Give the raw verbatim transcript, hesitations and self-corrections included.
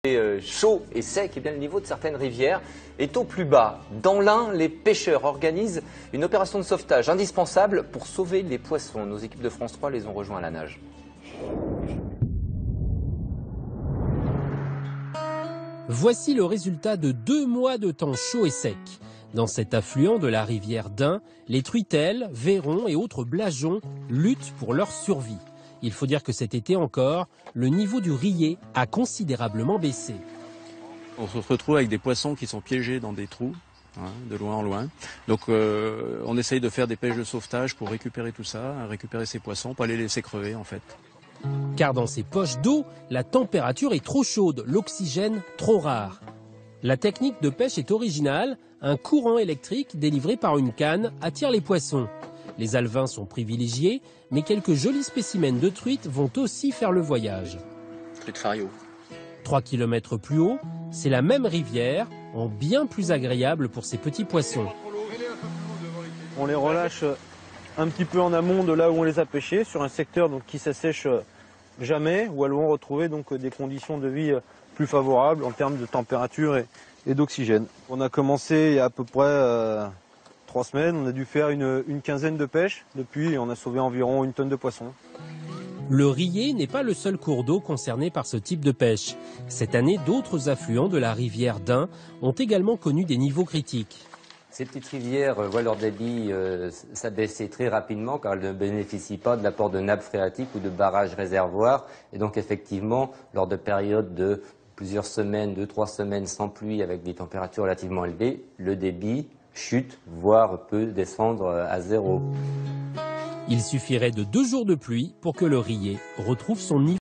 Chaud et sec, et bien le niveau de certaines rivières est au plus bas. Dans l'Ain, les pêcheurs organisent une opération de sauvetage indispensable pour sauver les poissons. Nos équipes de France trois les ont rejoints à la nage. Voici le résultat de deux mois de temps chaud et sec. Dans cet affluent de la rivière d'Ain, les truitelles, vairons et autres blageons luttent pour leur survie. Il faut dire que cet été encore, le niveau du rillet a considérablement baissé. On se retrouve avec des poissons qui sont piégés dans des trous, hein, de loin en loin. Donc euh, on essaye de faire des pêches de sauvetage pour récupérer tout ça, récupérer ces poissons, pas les laisser crever en fait. Car dans ces poches d'eau, la température est trop chaude, l'oxygène trop rare. La technique de pêche est originale, un courant électrique délivré par une canne attire les poissons. Les alevins sont privilégiés, mais quelques jolis spécimens de truites vont aussi faire le voyage. Truite fario. Trois kilomètres plus haut, c'est la même rivière, en bien plus agréable pour ces petits poissons. On les relâche un petit peu en amont de là où on les a pêchés, sur un secteur donc, qui s'assèche jamais, où elles vont retrouver donc, des conditions de vie plus favorables en termes de température et, et d'oxygène. On a commencé il y a à peu près euh, trois semaines, on a dû faire une, une quinzaine de pêches depuis et on a sauvé environ une tonne de poissons. Le Rillet n'est pas le seul cours d'eau concerné par ce type de pêche. Cette année, d'autres affluents de la rivière d'Ain ont également connu des niveaux critiques. Ces petites rivières voient leur débit euh, s'abaisser très rapidement car elles ne bénéficient pas de l'apport de nappes phréatiques ou de barrages réservoirs. Et donc effectivement, lors de périodes de plusieurs semaines, deux, trois semaines sans pluie avec des températures relativement élevées, le débit chute, voire peut descendre à zéro. Il suffirait de deux jours de pluie pour que le Rillet retrouve son niveau.